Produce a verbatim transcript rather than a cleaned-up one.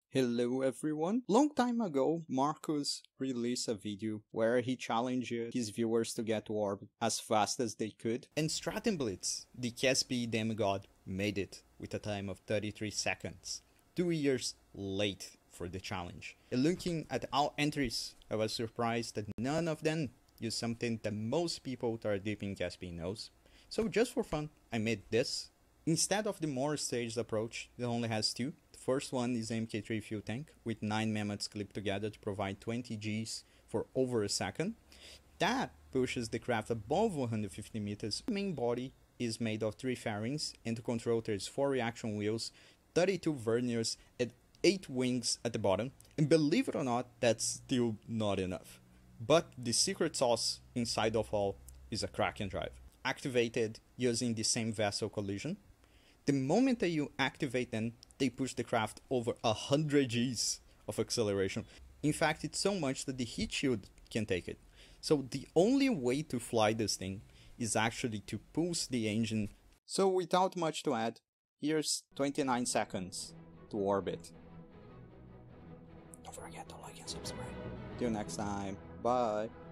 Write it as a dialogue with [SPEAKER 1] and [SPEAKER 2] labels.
[SPEAKER 1] Hello everyone! Long time ago, Marcus released a video where he challenged his viewers to get to orbit as fast as they could, and stratzenblitz, the K S B demigod, made it with a time of thirty-three seconds, two years late for the challenge. And looking at our entries, I was surprised that none of them used something that most people that are deep in K S B knows. So just for fun, I made this. Instead of the more staged approach that only has two, the first one is the M K three fuel tank with nine mammoths clipped together to provide twenty Gs for over a second. That pushes the craft above one hundred fifty meters. The main body is made of three fairings, and to control there's four reaction wheels, thirty-two verniers, and eight wings at the bottom. And believe it or not, that's still not enough. But the secret sauce inside of all is a Kraken drive, activated using the same vessel collision. The moment that you activate them, they push the craft over one hundred Gs of acceleration. In fact, it's so much that the heat shield can take it. So the only way to fly this thing is actually to pulse the engine. So without much to add, here's twenty-nine seconds to orbit. Don't forget to like and subscribe. Till next time, bye!